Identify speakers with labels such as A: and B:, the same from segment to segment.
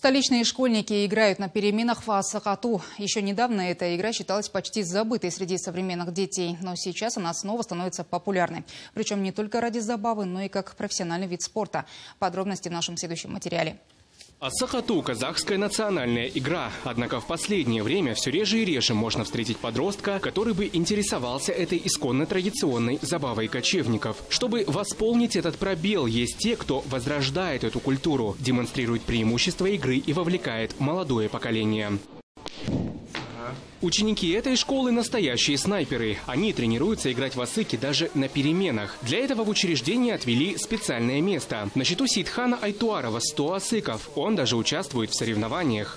A: Столичные школьники играют на переменах в Асык-Ату. Еще недавно эта игра считалась почти забытой среди современных детей, но сейчас она снова становится популярной. Причем не только ради забавы, но и как профессиональный вид спорта. Подробности в нашем следующем материале.
B: Асык-Ату – казахская национальная игра. Однако в последнее время все реже и реже можно встретить подростка, который бы интересовался этой исконно традиционной забавой кочевников. Чтобы восполнить этот пробел, есть те, кто возрождает эту культуру, демонстрирует преимущества игры и вовлекает молодое поколение. Ученики этой школы – настоящие снайперы. Они тренируются играть в асыки даже на переменах. Для этого в учреждении отвели специальное место. На счету Сейдхана Айтуарова 100 асыков. Он даже участвует в соревнованиях.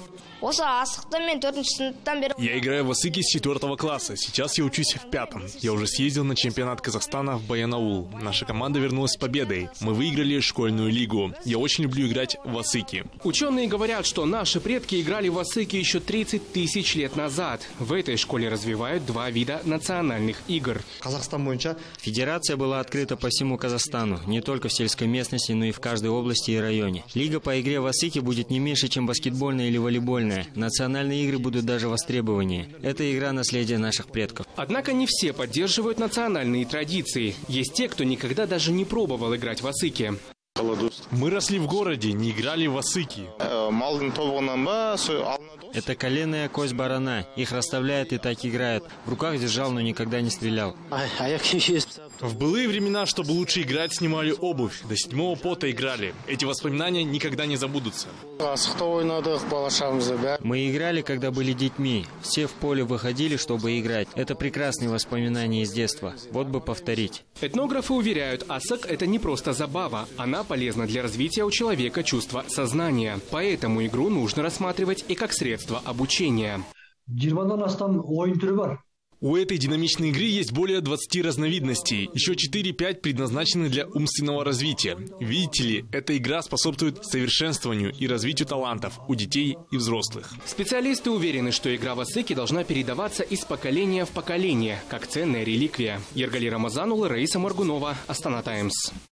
C: Я играю в асыки с 4 класса. Сейчас я учусь в 5. Я уже съездил на чемпионат Казахстана в Баянаул. Наша команда вернулась с победой. Мы выиграли школьную лигу. Я очень люблю играть в асыки.
B: Ученые говорят, что наши предки играли в асыки еще 30 тысяч лет назад. В этой школе развивают два вида национальных игр.
D: Федерация была открыта по всему Казахстану, не только в сельской местности, но и в каждой области и районе. Лига по игре в асыки будет не меньше, чем баскетбольная или волейбольная. Национальные игры будут даже востребованнее. Это игра наследия наших предков.
B: Однако не все поддерживают национальные традиции. Есть те, кто никогда даже не пробовал играть в асыки.
C: Мы росли в городе, не играли в асыки.
D: Это коленная кость барана. Их расставляют и так играют. В руках держал, но никогда не стрелял.
C: В былые времена, чтобы лучше играть, снимали обувь. До 7-го пота играли. Эти воспоминания никогда не забудутся.
D: Мы играли, когда были детьми. Все в поле выходили, чтобы играть. Это прекрасные воспоминания из детства. Вот бы повторить.
B: Этнографы уверяют, асык – это не просто забава. Она полезна для развития у человека чувства сознания. Поэтому игру нужно рассматривать и как средство обучения.
C: У этой динамичной игры есть более 20 разновидностей. Еще 4-5 предназначены для умственного развития. Видите ли, эта игра способствует совершенствованию и развитию талантов у детей и взрослых.
B: Специалисты уверены, что игра в асыки должна передаваться из поколения в поколение, как ценная реликвия. Ергалий Рамазанул, Раиса Моргунова, Астана Таймс.